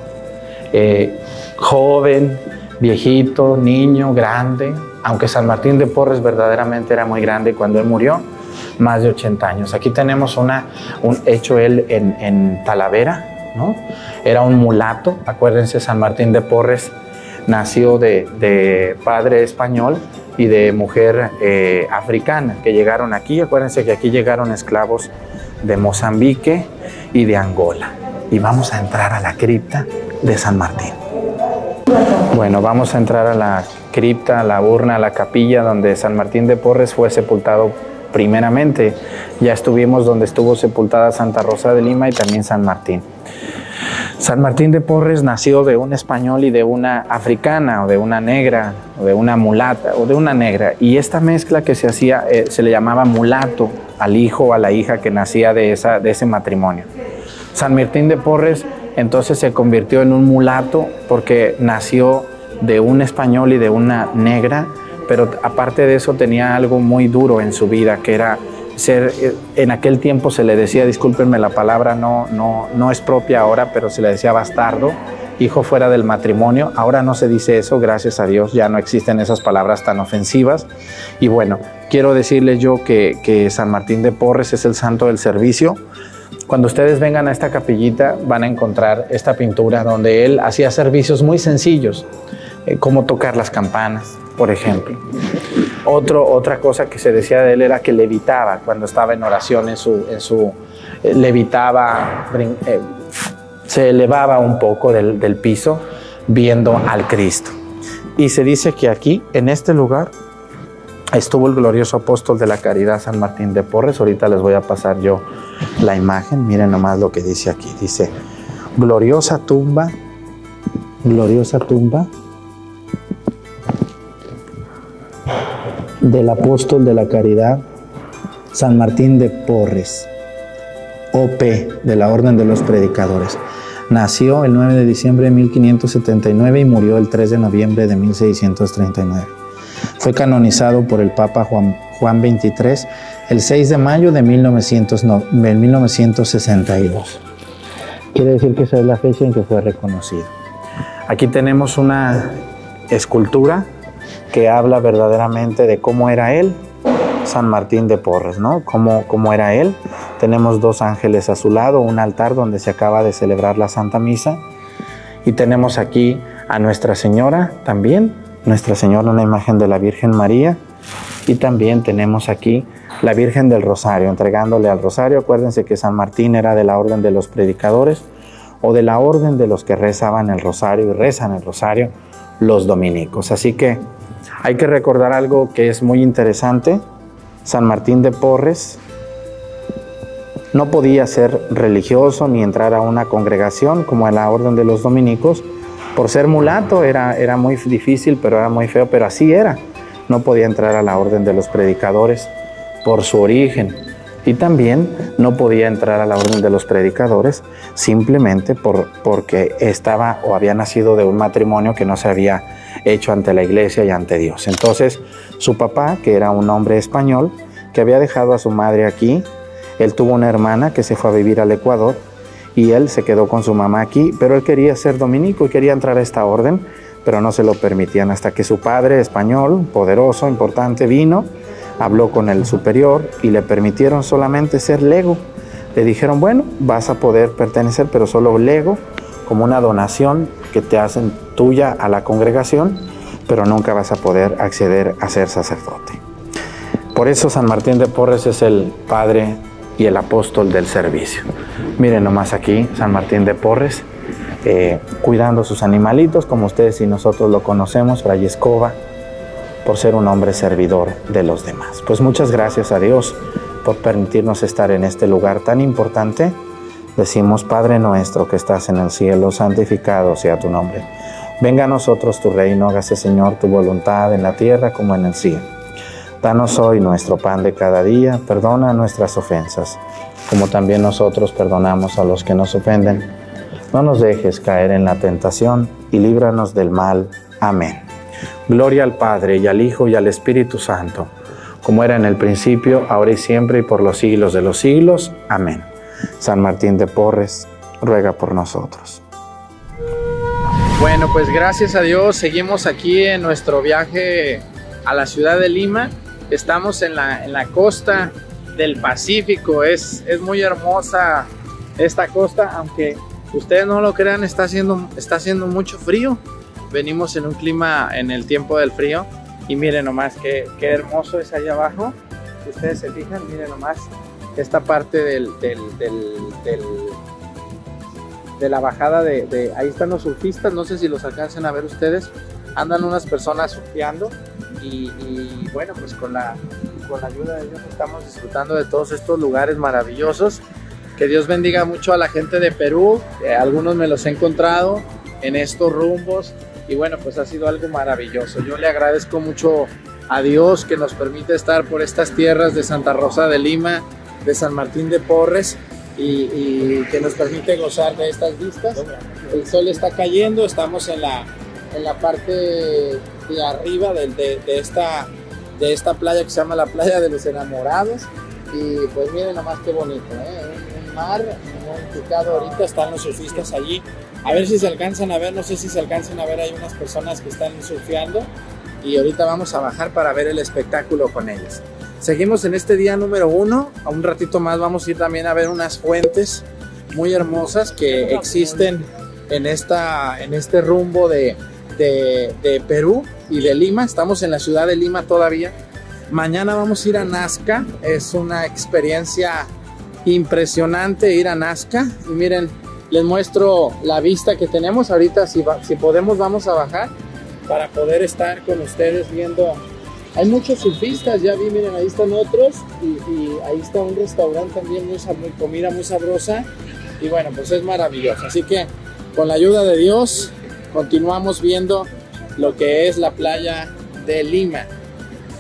joven, viejito, niño, grande, aunque San Martín de Porres verdaderamente era muy grande cuando él murió, más de 80 años. Aquí tenemos hecho él en Talavera, ¿no? Era un mulato. Acuérdense, San Martín de Porres nació de padre español y de mujer africana que llegaron aquí. Acuérdense que aquí llegaron esclavos de Mozambique y de Angola. Y vamos a entrar a la cripta de San Martín. Bueno, vamos a entrar a la cripta, a la urna, a la capilla donde San Martín de Porres fue sepultado primeramente. Ya estuvimos donde estuvo sepultada Santa Rosa de Lima y también San Martín. San Martín de Porres nació de un español y de una africana, o de una negra, o de una mulata, o de una negra. Y esta mezcla que se hacía, se le llamaba mulato al hijo o a la hija que nacía de ese matrimonio. San Martín de Porres entonces se convirtió en un mulato porque nació de un español y de una negra, pero aparte de eso tenía algo muy duro en su vida, que era ser, en aquel tiempo se le decía, discúlpenme la palabra, no es propia ahora, pero se le decía bastardo, hijo fuera del matrimonio. Ahora no se dice eso, gracias a Dios, ya no existen esas palabras tan ofensivas. Y bueno, quiero decirles yo que San Martín de Porres es el santo del servicio. Cuando ustedes vengan a esta capillita van a encontrar esta pintura donde él hacía servicios muy sencillos, como tocar las campanas, por ejemplo. Otra cosa que se decía de él era que levitaba cuando estaba en oración, levitaba, se elevaba un poco del piso viendo al Cristo. Y se dice que aquí, en este lugar, estuvo el glorioso apóstol de la caridad San Martín de Porres. Ahorita les voy a pasar yo la imagen. Miren nomás lo que dice aquí. Dice, gloriosa tumba del apóstol de la caridad, San Martín de Porres, O.P., de la Orden de los Predicadores. Nació el 9 de diciembre de 1579 y murió el 3 de noviembre de 1639. Fue canonizado por el Papa Juan XXIII el 6 de mayo de 1962. Quiere decir que esa es la fecha en que fue reconocido. Aquí tenemos una escultura que habla verdaderamente de cómo era él, San Martín de Porres, ¿no? Cómo era él. Tenemos dos ángeles a su lado, un altar donde se acaba de celebrar la Santa Misa. Y tenemos aquí a Nuestra Señora también, Nuestra Señora, una imagen de la Virgen María. Y también tenemos aquí la Virgen del Rosario, entregándole al Rosario. Acuérdense que San Martín era de la Orden de los Predicadores o de la Orden de los que rezaban el Rosario y rezan el Rosario, los dominicos. Así que hay que recordar algo que es muy interesante. San Martín de Porres no podía ser religioso ni entrar a una congregación como en la Orden de los Dominicos. Por ser mulato era muy difícil, pero era muy feo, pero así era. No podía entrar a la Orden de los Predicadores por su origen. Y también no podía entrar a la Orden de los Predicadores simplemente porque estaba o había nacido de un matrimonio que no se había hecho ante la iglesia y ante Dios. Entonces, su papá, que era un hombre español, que había dejado a su madre aquí, él tuvo una hermana que se fue a vivir al Ecuador y él se quedó con su mamá aquí, pero él quería ser dominico y quería entrar a esta orden, pero no se lo permitían hasta que su padre español, poderoso, importante, vino, habló con el superior y le permitieron solamente ser lego. Le dijeron, bueno, vas a poder pertenecer, pero solo lego, como una donación que te hacen tuya a la congregación, pero nunca vas a poder acceder a ser sacerdote. Por eso San Martín de Porres es el padre y el apóstol del servicio. Miren nomás aquí, San Martín de Porres, cuidando sus animalitos, como ustedes y nosotros lo conocemos, Fray Escoba, por ser un hombre servidor de los demás. Pues muchas gracias a Dios por permitirnos estar en este lugar tan importante. Decimos, Padre nuestro que estás en el cielo, santificado sea tu nombre. Venga a nosotros tu reino, hágase Señor tu voluntad en la tierra como en el cielo. Danos hoy nuestro pan de cada día, perdona nuestras ofensas, como también nosotros perdonamos a los que nos ofenden. No nos dejes caer en la tentación y líbranos del mal. Amén. Gloria al Padre, y al Hijo, y al Espíritu Santo, como era en el principio, ahora y siempre, y por los siglos de los siglos. Amén. San Martín de Porres, ruega por nosotros. Bueno, pues gracias a Dios, seguimos aquí en nuestro viaje a la ciudad de Lima. Estamos en la costa del Pacífico. Es muy hermosa esta costa, aunque ustedes no lo crean, está haciendo mucho frío. Venimos en un clima en el tiempo del frío y miren nomás qué hermoso es allá abajo. Si ustedes se fijan, miren nomás esta parte de la bajada ahí están los surfistas, no sé si los alcancen a ver ustedes. Andan unas personas surfeando y bueno, pues con la ayuda de Dios estamos disfrutando de todos estos lugares maravillosos. Que Dios bendiga mucho a la gente de Perú, algunos me los he encontrado en estos rumbos. Y bueno, pues ha sido algo maravilloso. Yo le agradezco mucho a Dios que nos permite estar por estas tierras de Santa Rosa de Lima, de San Martín de Porres y que nos permite gozar de estas vistas. El sol está cayendo, estamos en la parte de arriba de esta playa que se llama la Playa de los Enamorados. Y pues miren nomás qué bonito, un mar muy picado. Ahorita están los surfistas allí. A ver si se alcanzan a ver, no sé si se alcanzan a ver, hay unas personas que están surfeando y ahorita vamos a bajar para ver el espectáculo con ellos. Seguimos en este día número 1, a un ratito más vamos a ir también a ver unas fuentes muy hermosas que existen en este rumbo de Perú y de Lima. Estamos en la ciudad de Lima todavía. Mañana vamos a ir a Nazca, es una experiencia impresionante ir a Nazca y miren, les muestro la vista que tenemos ahorita. Si podemos vamos a bajar para poder estar con ustedes viendo. Hay muchos surfistas, ya vi, miren, ahí están otros y ahí está un restaurante también comida muy sabrosa y bueno, pues es maravilloso. Así que con la ayuda de Dios continuamos viendo lo que es la playa de Lima.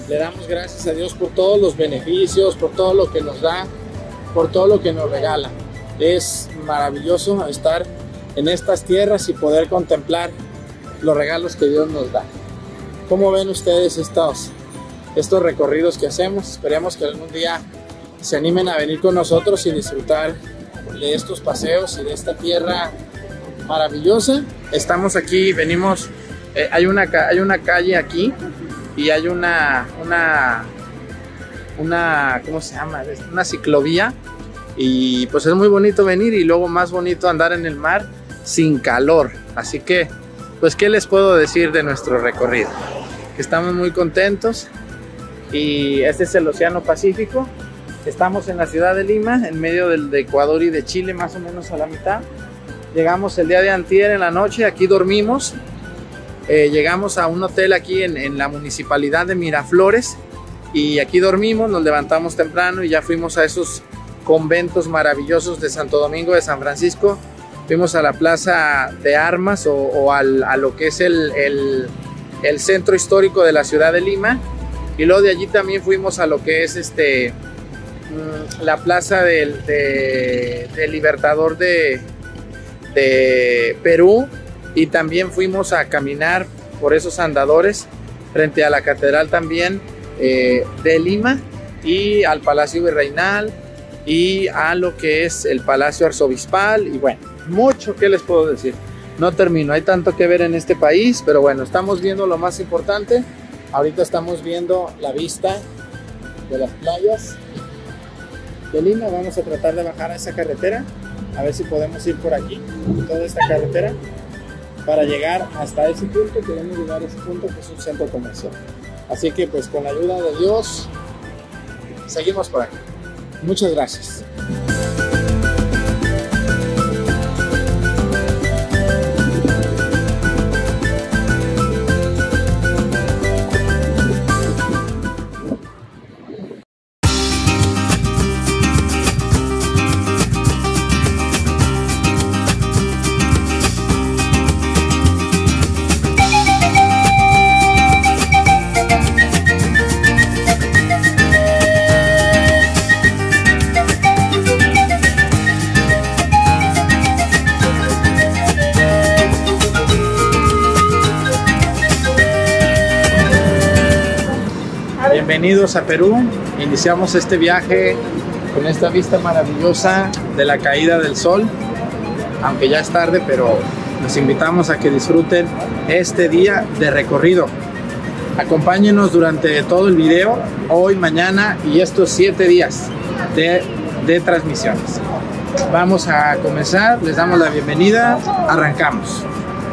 Le damos gracias a Dios por todos los beneficios, por todo lo que nos da, por todo lo que nos regala. Es maravilloso estar en estas tierras y poder contemplar los regalos que Dios nos da. ¿Cómo ven ustedes estos recorridos que hacemos? Esperemos que algún día se animen a venir con nosotros y disfrutar de estos paseos y de esta tierra maravillosa. Estamos aquí, venimos, hay una calle aquí y hay una ¿cómo se llama? Una ciclovía, y pues es muy bonito venir, y luego más bonito andar en el mar sin calor. Así que, pues, ¿qué les puedo decir de nuestro recorrido? Que estamos muy contentos, y este es el Océano Pacífico. Estamos en la ciudad de Lima, en medio de Ecuador y de Chile, más o menos a la mitad. Llegamos el día de antier en la noche, aquí dormimos. Llegamos a un hotel aquí en la municipalidad de Miraflores, y aquí dormimos, nos levantamos temprano y ya fuimos a esos conventos maravillosos de Santo Domingo de San Francisco. Fuimos a la Plaza de Armas a lo que es el centro histórico de la ciudad de Lima, y luego de allí también fuimos a lo que es la Plaza del Libertador de Perú, y también fuimos a caminar por esos andadores frente a la catedral también de Lima, y al Palacio Virreinal, y a lo que es el Palacio Arzobispal. Y bueno, mucho que les puedo decir, no termino, hay tanto que ver en este país, pero bueno, estamos viendo lo más importante. Ahorita estamos viendo la vista de las playas de Lima. Vamos a tratar de bajar a esa carretera, a ver si podemos ir por aquí, toda esta carretera, para llegar hasta ese punto. Queremos llegar a ese punto, que es un centro comercial. Así que, pues, con la ayuda de Dios, seguimos por aquí. Muchas gracias. Bienvenidos a Perú. Iniciamos este viaje con esta vista maravillosa de la caída del sol, aunque ya es tarde, pero los invitamos a que disfruten este día de recorrido. Acompáñenos durante todo el video, hoy, mañana y estos 7 días de transmisiones. Vamos a comenzar, les damos la bienvenida, arrancamos.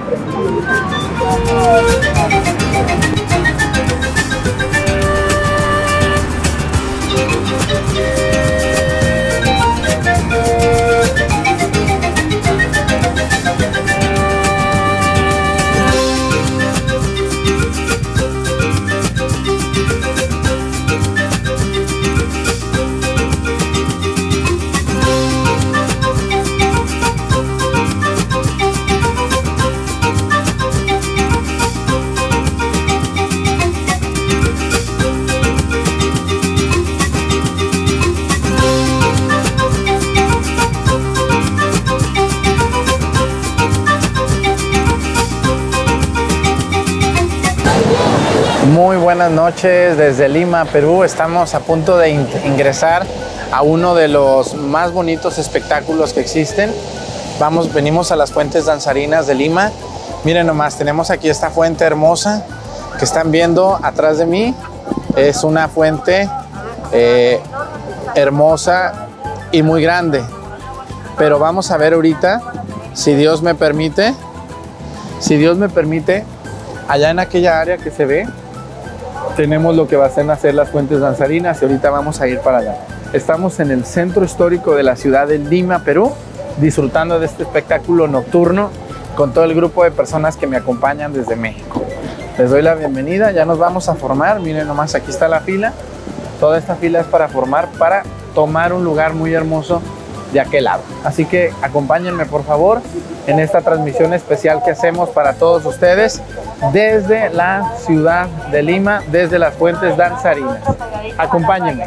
Muy buenas noches desde Lima, Perú. Estamos a punto de ingresar a uno de los más bonitos espectáculos que existen. Venimos a las fuentes danzarinas de Lima. Miren nomás, tenemos aquí esta fuente hermosa que están viendo atrás de mí. Es una fuente hermosa y muy grande. Pero vamos a ver ahorita, si Dios me permite, allá en aquella área que se ve, tenemos lo que va a ser las fuentes danzarinas, y ahorita vamos a ir para allá. Estamos en el centro histórico de la ciudad de Lima, Perú, disfrutando de este espectáculo nocturno con todo el grupo de personas que me acompañan desde México. Les doy la bienvenida, ya nos vamos a formar. Miren nomás, aquí está la fila. Toda esta fila es para formar, para tomar un lugar muy hermoso de aquel lado. Así que acompáñenme por favor en esta transmisión especial que hacemos para todos ustedes desde la ciudad de Lima, desde las fuentes danzarinas. Acompáñenme.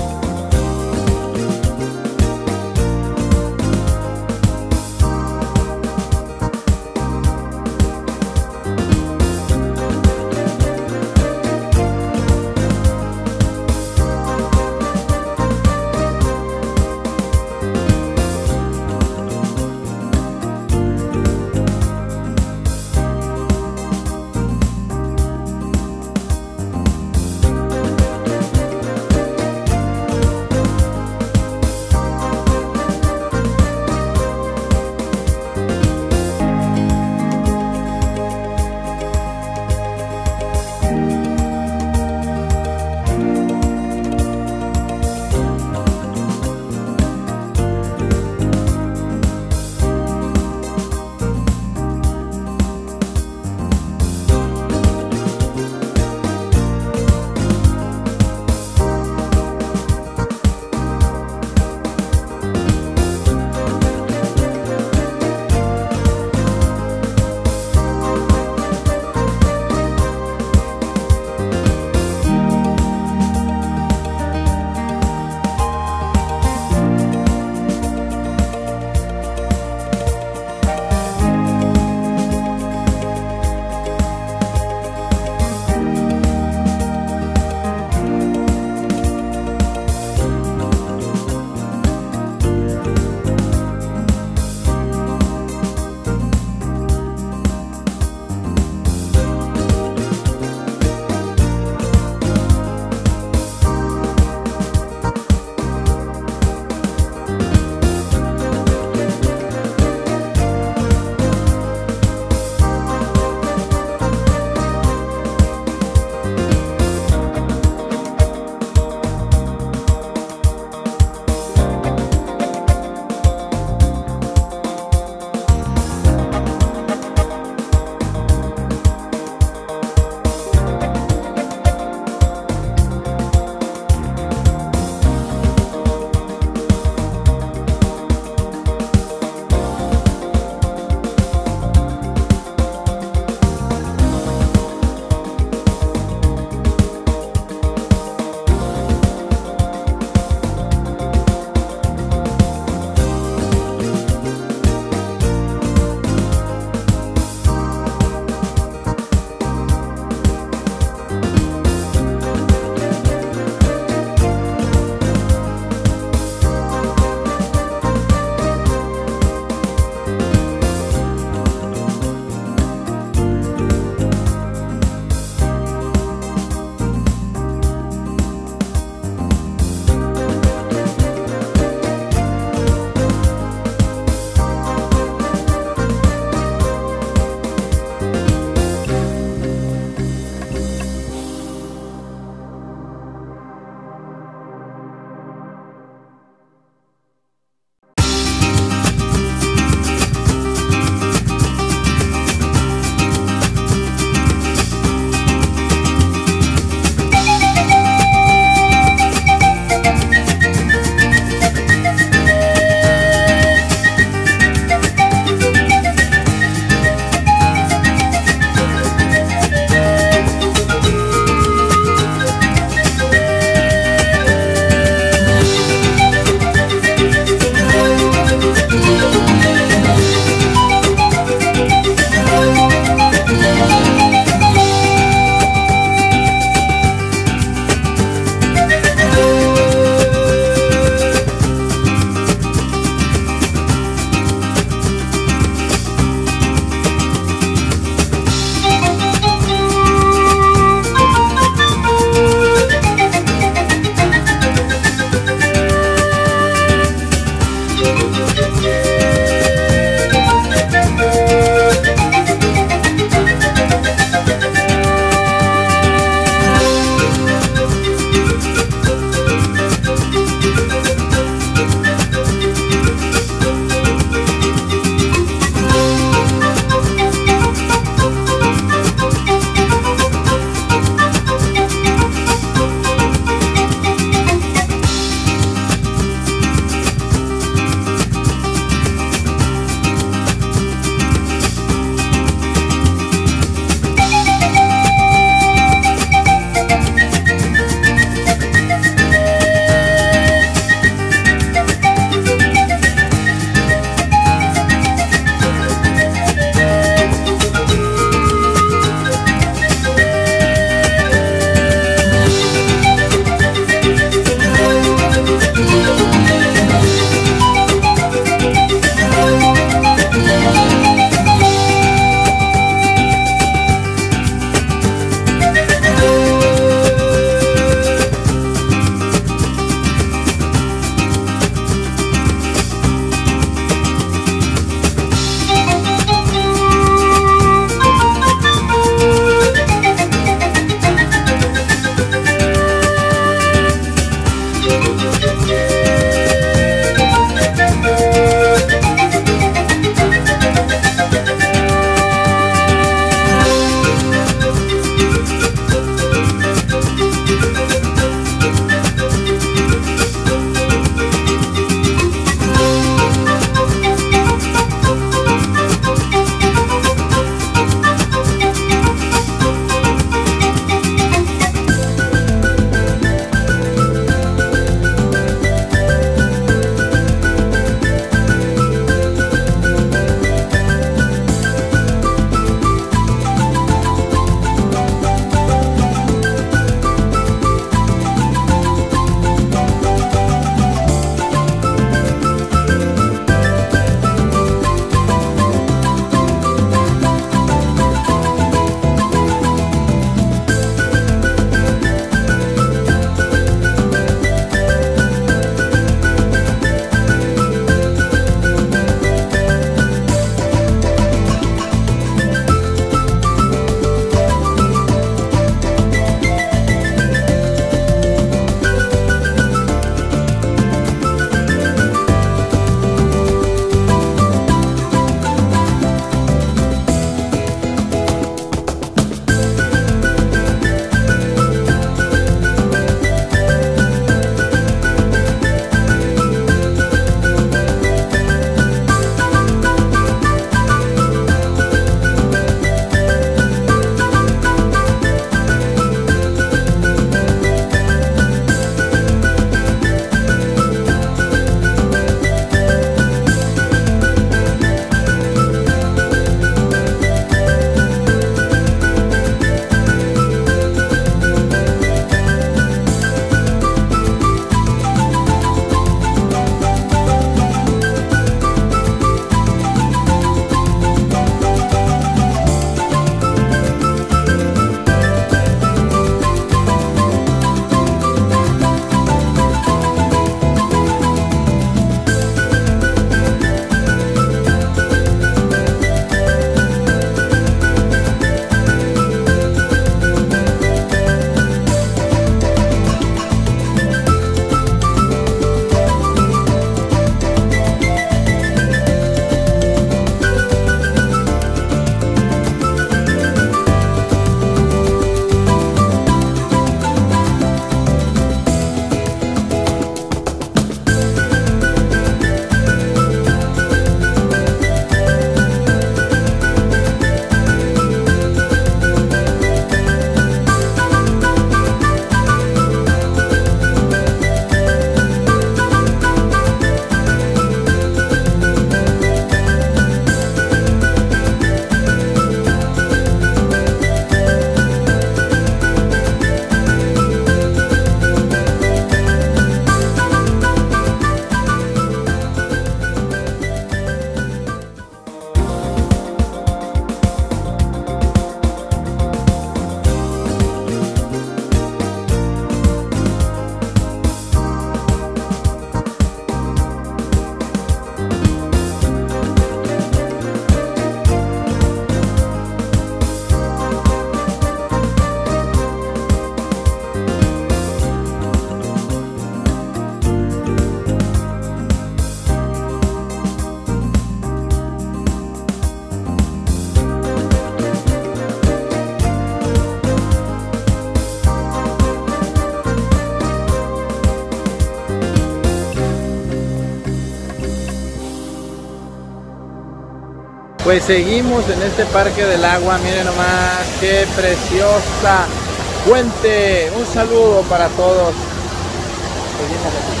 Pues seguimos en este Parque del Agua. Miren nomás qué preciosa fuente. Un saludo para todos. Seguimos aquí.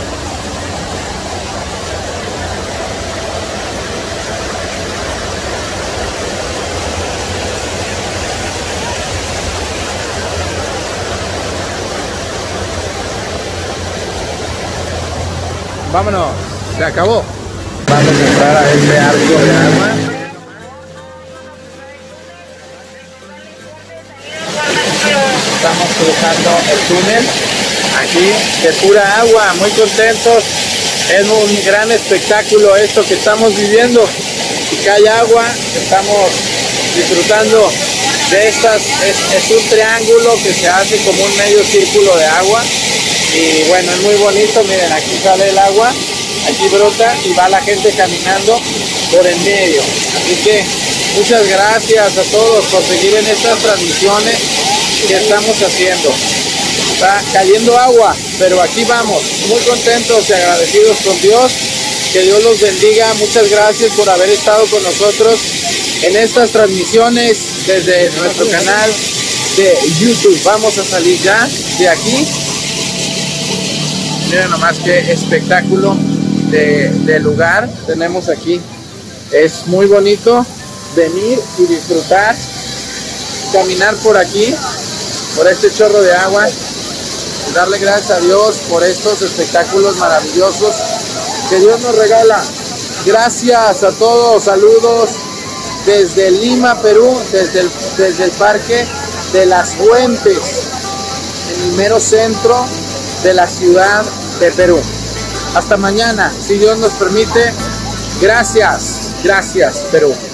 Vámonos, se acabó. Vamos a entrar a este arco de agua. Estamos cruzando el túnel aquí de pura agua, muy contentos. Es un gran espectáculo esto que estamos viviendo. Y cae agua, estamos disfrutando de estas. Es un triángulo que se hace como un medio círculo de agua. Y bueno, es muy bonito. Miren, aquí sale el agua, aquí brota y va la gente caminando por el medio. Así que muchas gracias a todos por seguir en estas transmisiones que estamos haciendo. Está cayendo agua, pero aquí vamos, muy contentos y agradecidos con Dios. Que Dios los bendiga. Muchas gracias por haber estado con nosotros en estas transmisiones desde nuestro canal de YouTube. Vamos a salir ya de aquí. Miren nomás qué espectáculo de lugar tenemos aquí. Es muy bonito venir y disfrutar, caminar por aquí, por este chorro de agua, y darle gracias a Dios por estos espectáculos maravillosos que Dios nos regala. Gracias a todos, saludos desde Lima, Perú, desde el Parque de las Fuentes, en el mero centro de la ciudad de Perú. Hasta mañana, si Dios nos permite. Gracias, gracias Perú.